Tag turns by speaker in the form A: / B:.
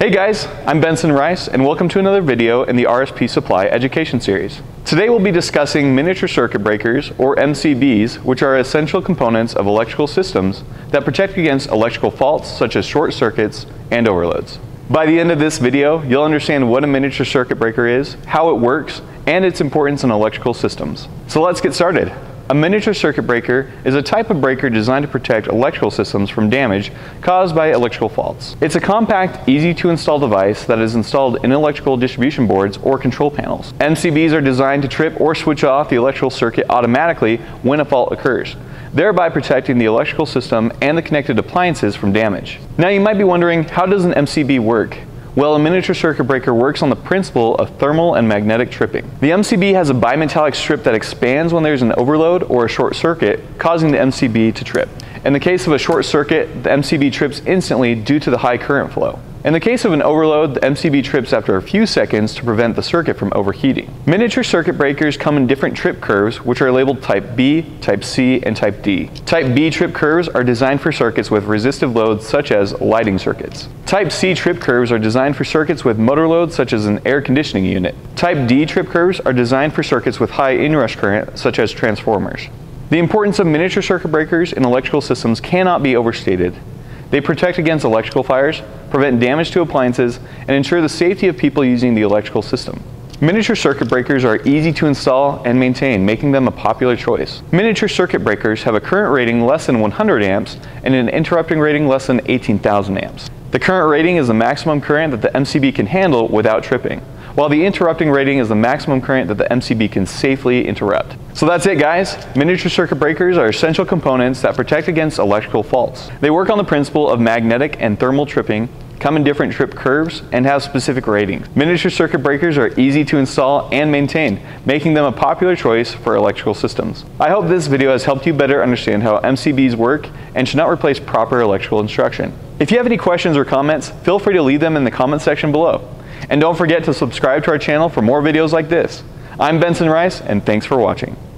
A: Hey guys, I'm Benson Rice and welcome to another video in the RSP Supply Education Series. Today we'll be discussing miniature circuit breakers, or MCBs, which are essential components of electrical systems that protect against electrical faults such as short circuits and overloads. By the end of this video, you'll understand what a miniature circuit breaker is, how it works, and its importance in electrical systems. So let's get started. A miniature circuit breaker is a type of breaker designed to protect electrical systems from damage caused by electrical faults. It's a compact, easy-to-install device that is installed in electrical distribution boards or control panels. MCBs are designed to trip or switch off the electrical circuit automatically when a fault occurs, thereby protecting the electrical system and the connected appliances from damage. Now you might be wondering, how does an MCB work? Well, a miniature circuit breaker works on the principle of thermal and magnetic tripping. The MCB has a bimetallic strip that expands when there's an overload or a short circuit, causing the MCB to trip. In the case of a short circuit, the MCB trips instantly due to the high current flow. In the case of an overload, the MCB trips after a few seconds to prevent the circuit from overheating. Miniature circuit breakers come in different trip curves, which are labeled Type B, Type C, and Type D. Type B trip curves are designed for circuits with resistive loads such as lighting circuits. Type C trip curves are designed for circuits with motor loads such as an air conditioning unit. Type D trip curves are designed for circuits with high inrush current such as transformers. The importance of miniature circuit breakers in electrical systems cannot be overstated. They protect against electrical fires, prevent damage to appliances, and ensure the safety of people using the electrical system. Miniature circuit breakers are easy to install and maintain, making them a popular choice. Miniature circuit breakers have a current rating less than 100 amps and an interrupting rating less than 18,000 amps. The current rating is the maximum current that the MCB can handle without tripping, while the interrupting rating is the maximum current that the MCB can safely interrupt. So that's it guys, miniature circuit breakers are essential components that protect against electrical faults. They work on the principle of magnetic and thermal tripping, come in different trip curves, and have specific ratings. Miniature circuit breakers are easy to install and maintain, making them a popular choice for electrical systems. I hope this video has helped you better understand how MCBs work and should not replace proper electrical instruction. If you have any questions or comments, feel free to leave them in the comment section below. And don't forget to subscribe to our channel for more videos like this. I'm Benson Rice, and thanks for watching.